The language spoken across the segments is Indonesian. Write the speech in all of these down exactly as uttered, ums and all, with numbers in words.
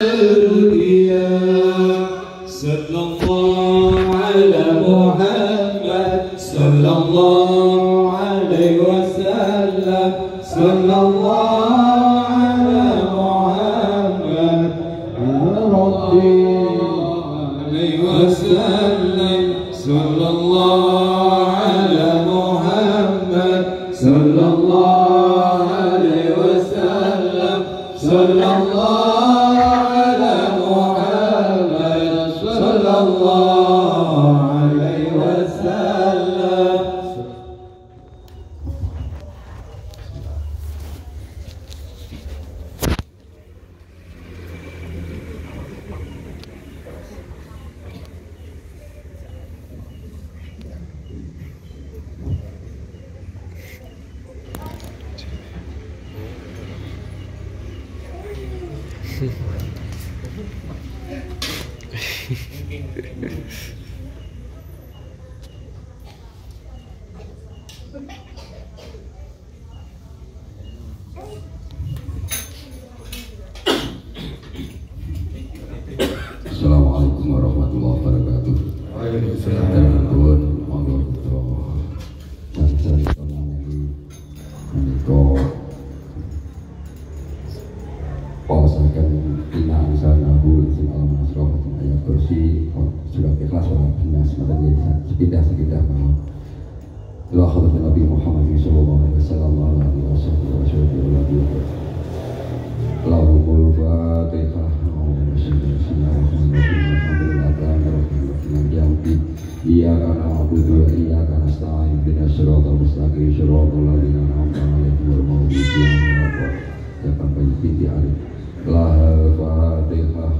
Assalamualaikum warahmatullahi wabarakatuh. Waalaikumsalam. Monggo putra jangan konangi menika pausaken inang sanahu sing alam nasroh ayat kursi surat ikhlas wa binas madani sekidah-sekidah mawon. La hadratin Nabi Muhammad sallallahu alaihi wasallam wa alihi wasallam. Allahumma fatihah. Iya karena aku juga iya karena selain bina syaratul mustaqim syaratul ladzina an'amta 'alaihim ghairil maghdubi 'alaihim waladdallin. Ya kan binti Ali. La Fatihah.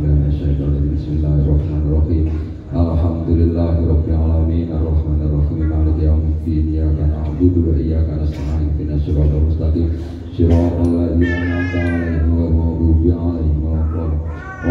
Bismillahirrahmanirrahim. Alhamdulillahirabbil alamin arrahmanir rahim maliki yaumiddin. Iyyaka na'budu wa iyyaka nasta'in ihdinas siratal mustaqim siratal ladzina an'amta 'alaihim ghairil maghdubi 'alaihim waladdallin.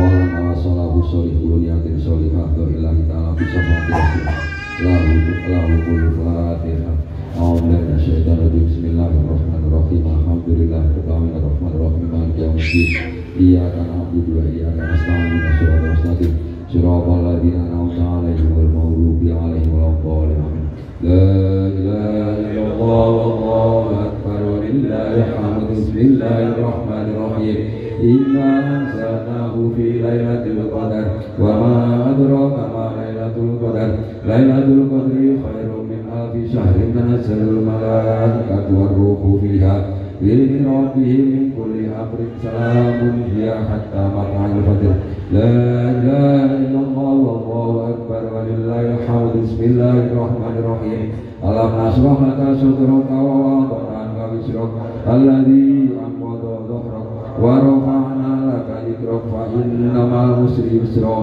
Wa sallallahu sholihun yatin sholihah wa ilahi ta'ala bisafati lahu lahu fatihah. A'udzu bisyaitanir rajim. Bismillahirrahmanirrahim. Alhamdulillahirabbil alamin arrahmanir rahim maliki yaumiddin. Iyyaka na'budu wa iyyaka nasta'in ihdinas siratal mustaqim siratal ladzina an'amta 'alaihim ghairil maghdubi 'alaihim waladdallin. La ilaha illallah wallahu akbar walillahil hamd. Bismillahirrahmanirrahim. Inna anzalnahu fi lailatul qadar wa ma adraka ma lailatul qadar. Lailatul qadri khairum min alfi syahrin tanazzalul malaikatu war ruhu fiha bi rabbihim min kulli amrin salamun hiya hatta matla'il fajr. La ilaha illallah wallahu akbar walillahil hamd. Bismillahirrahmanirrahim. Alam nashrah laka sadraka wa wada'na anka wizrak alladzi anqadha dhahrak wa rafa'na laka dhikrak fa innamal usri yusra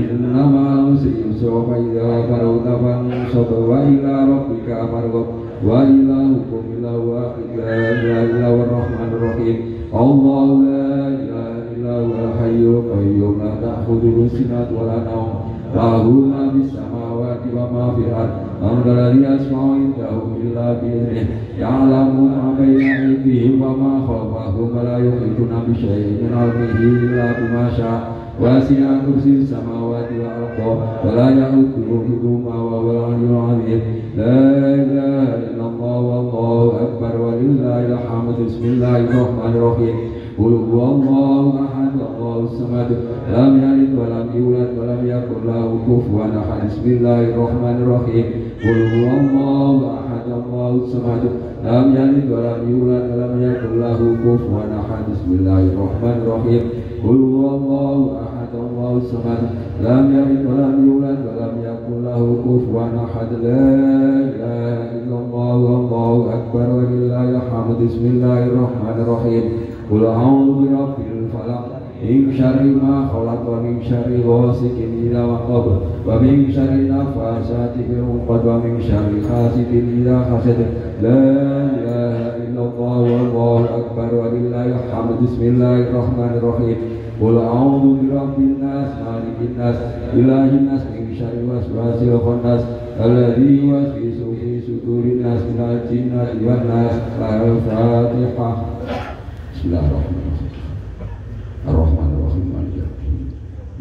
innamal usri yusra fa idza faragta fansab wa ila rabbika farghab wa ilahukum ilahu wahid la ilaha illa huwar rahmanir rahim. Allahu la ilaha illa huwal hayyul qayyum la ta'khudhuhu sinatun wa la nawm lahu ma fis samawati wa ma fil ardh man dhal ladzi yashfa'u indahu illa bi idhnihi ya'lamu ma bayna aydihim wa ma khalfahum wa la yuhituna bi syai'in min 'ilmihi illa bima syaa' wasi'a kursiyyuhu samawati wal ardha wa la ya'uduhu hifdhuhuma wa huwal 'aliyyul 'azim. La ilaha illallah wallahu akbar walillahil hamd. Bismillahirrahmanirrahim. Qul huwallahu ahad Allahus samad lam yalid wa lam yulad wa lam yakul lahu kufuwan ahad. Bismillahirrahmanirrahim. Qul huwallahu ahad Allahus samad lam yalid wa lam yulad wa lam yakul lahu kufuwan ahad. Bismillahirrahmanirrahim. Qul huwallahu ahad Allahus samad lam yalid wa lam yulad wa lam yakul lahu kufuwan ahad. La ilaha illallah wallahu akbar walillahil hamd. Bismillahirrahmanirrahim. Qul a'udzu birabbil falaq min syarri ma khalaq wa min syarri ghasiqin idza waqab wa min syarri nafasati fil 'uqad wa min syarri hasidin idza hasad. La ilaha illallah wallahu akbar walillahil hamd. Bismillahirrahmanirrahim. Qul a'udzu birabbin nas malikin nas ilahin nas min syarri waswasil khannas alladzi yuwaswisu fi sudurin nas minal jinnati wan nas. Al-Fatihah. Bismillahirrahmanirrahim. Ar-Rahmanir Rahim.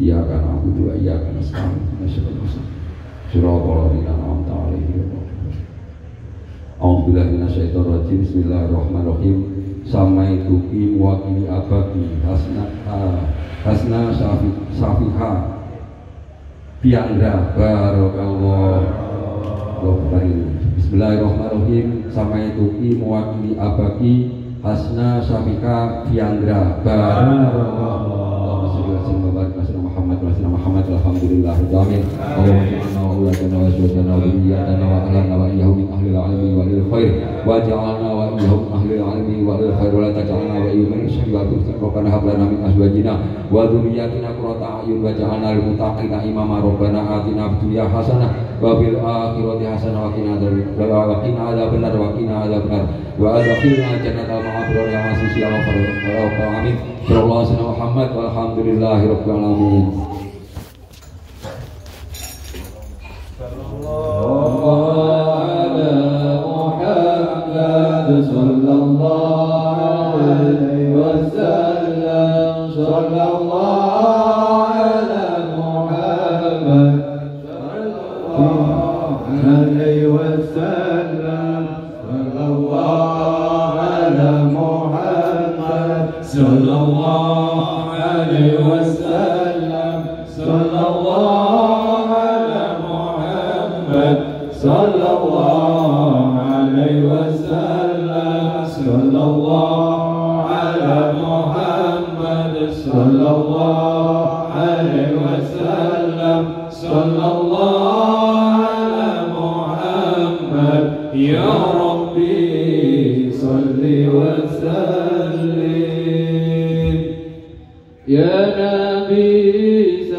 iyyaka na'budu wa iyyaka nasta'in ihdinas siratal ladzina an'amta 'alaihim. A'udzubillahi minasyaitonir rajim. Bismillahirrahmanirrahim. Samaituki muwakili abaki hasna hasna syafi syafiha piandra barakallah. Bismillahirrahmanirrahim. Samaituki muwakili abaki hasna syafiha piandra barakallah. Muhammad Muhammad alhamdulillah amin. Allahumma wa ulana wa syuhadana wa iyana wa ahlana wa iyyahum min ahli al-'ilmi wa lil khair wa ja'alna wa iyyahum ahli al-'ilmi wa lil khair wa la taj'alna wa iyyahum min syarri wa rabbana hab lana min azwajina wa dhurriyyatina qurrata a'yun wa ja'alna lil muttaqina imama rabbana atina fid dunya hasanah wa fil akhirati hasanah wa qina adzabannar wa qina adzabannar wa adkhilna jannatal ma'abrar ya masih ya rabbal alamin. Sallallahu alaihi Muhammad walhamdulillahi rabbil alamin. Sallallahu ala Muhammad sallallahu alaihi wasallam. Sallallahu ala Muhammad sallallahu alaihi wasallam. Sallallahu ala Muhammad sallallahu alaihi wasallam. Sallallahu ala Muhammad sallallahu alaihi wasallam. Sallallahu ala Muhammad sallallahu alaihi wasallam. Sallallahu ala Muhammad ya Rabbi salli wa sallim. Ya Nabi